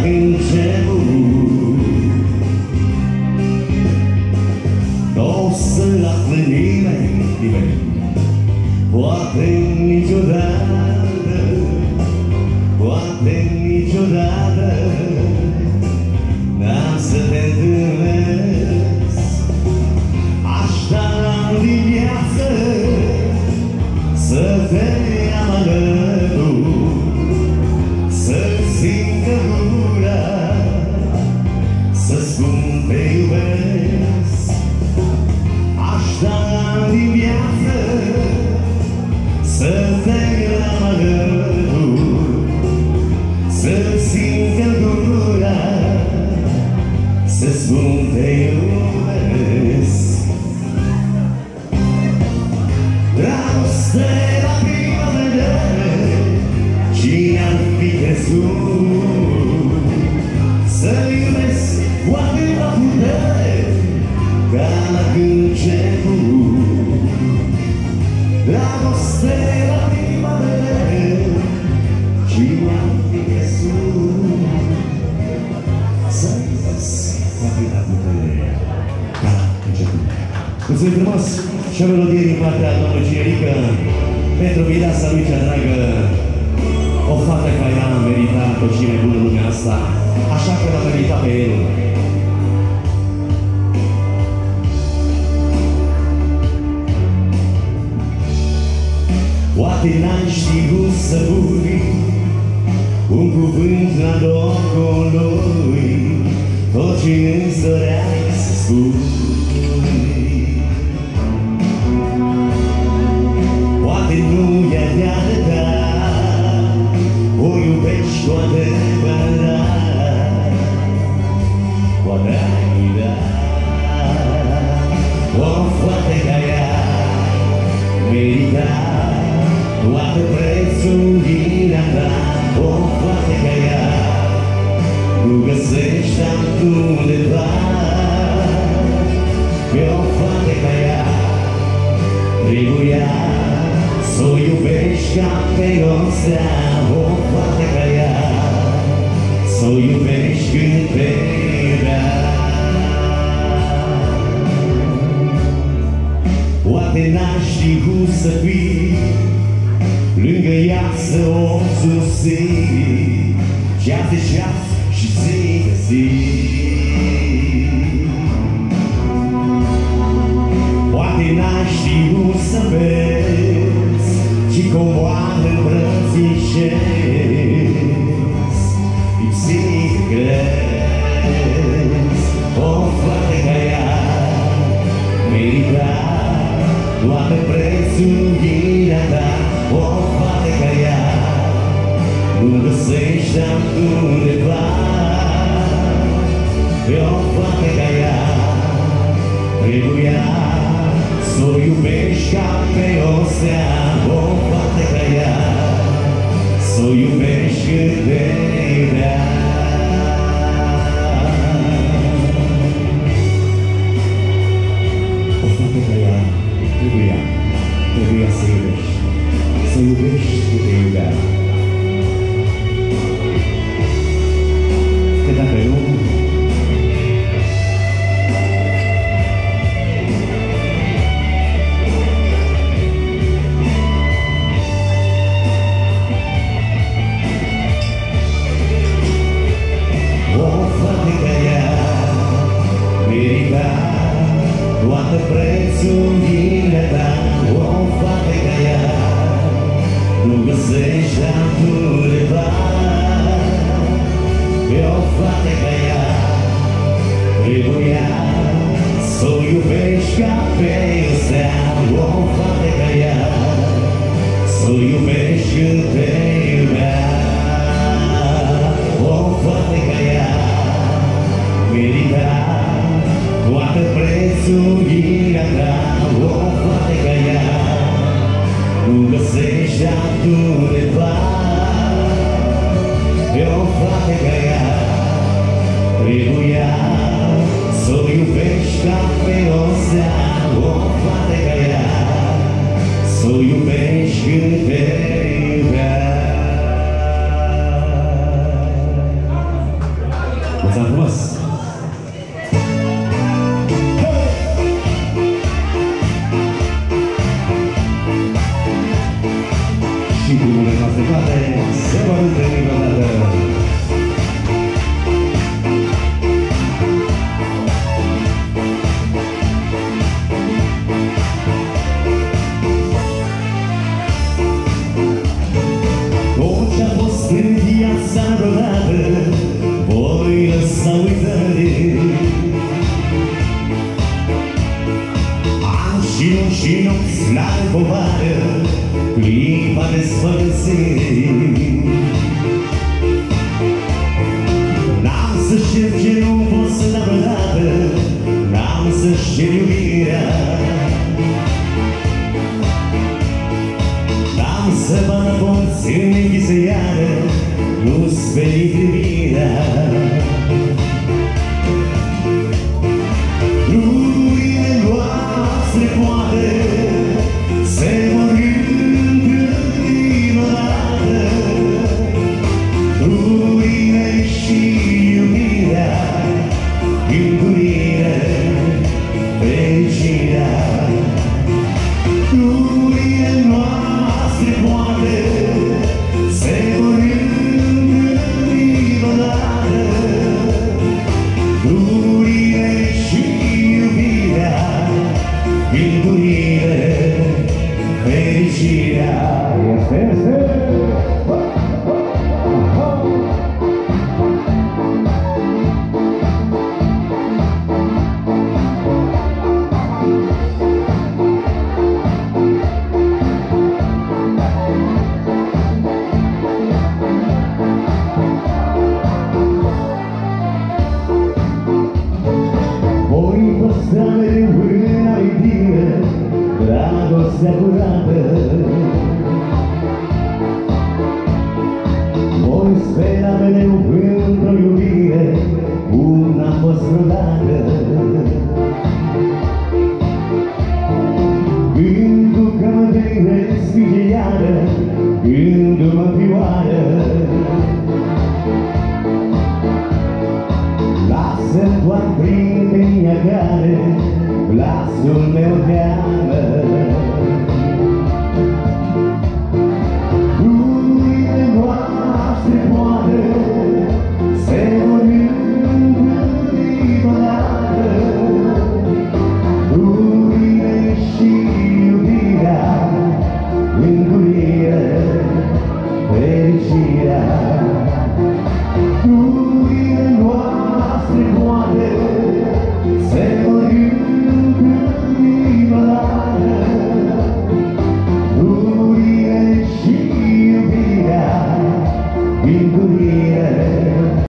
început. O să-l află nimeni, poate niciodată, poate niciodată n-am să te întâlnesc. Aș da din viață să te am alături, să-ți țincă gura, să spun te iubesc. Aș da din viață să te am alături, să-ți țincă gura, să spun te iubesc. Dragoste la prima vedere, cine ar fi crezut să iubesc cu atâta putere ca la început. Dragoste la prima vedere, cine ar fi crezut să iubesc cu atâta putere ca la început. Mulțumim frumos și o melodie din partea domnului Cinerică pentru mireasa lui cea dragă. O fată ca ea a meritat o cine bună în lumea asta, așa că l-a meritat pe el. Poate n-ai știut să pui un cuvânt la locul lui, tot ce îți doreai să spui. Poate nu e de arătat, o iubești cu adevărat, poate ai dat o fată ca ea merita toată prețuirea ta. O fată ca ea nu găsești altundeva, pe o fată ca ea trebuia să o iubești ca pe o stea. O fată ca ea să o iubești când te iubea. Poate n-ai știut să fii lângă ea, să o susții ceas de ceas și zi de zi. Poate n-ai știut să vezi și comoară îmbrățișezi, lipsit de crezi. O fată ca ea merita toată prețuirea ta. O fată ca ea nu găsești altundeva, pe o fată ca ea trebuia să o iubești ca pe o stea. O fată ca ea să o iubești cât te iubea. O fată ca ea trebuia să iubești, să iubești cât te iubea. Că dacă nu, toată prețuirea ta. O fată ca ea nu găsești altundeva, pe o fată ca ea trebuia să o iubești ca pe o stea. O fată ca ea să o iubești când te iubea. O fată ca ea merita toată prețuirea ta. O fată ca ea nu găsești altundeva, pe o fată ca ea trebuia să o iubești ca pe o stea. O fată ca ea să o iubești când te iubea. Viața frumos! Și drumurile noastre toate se vor întâlni vreodată. Tot ce-a fost în viața vreodată voi lăsa uitare. Ani și luni și nopți la povară, clipa de sfărăsire. N-am să știu ce nu pot să dau vreodată, n-am să știu iubirea. N-am să bată porți închise iară, nu-ți veni privirea. Lucrurile noastre poate se vor întâlni odată. Lucrurile și iubirea, gândurile, fericirea. Lucrurile noastre poate se vor întâlni odată. Lucrurile și iubirea, gândurile, fericirea. Voi păstra mereu în amintire dragostea curată. Voi spera mereu într-o iubire cum n-a fost vreodată. Gândul că mă vei respinge iară, gândul mă învioară. Lasă doar prin tine care glasul meu te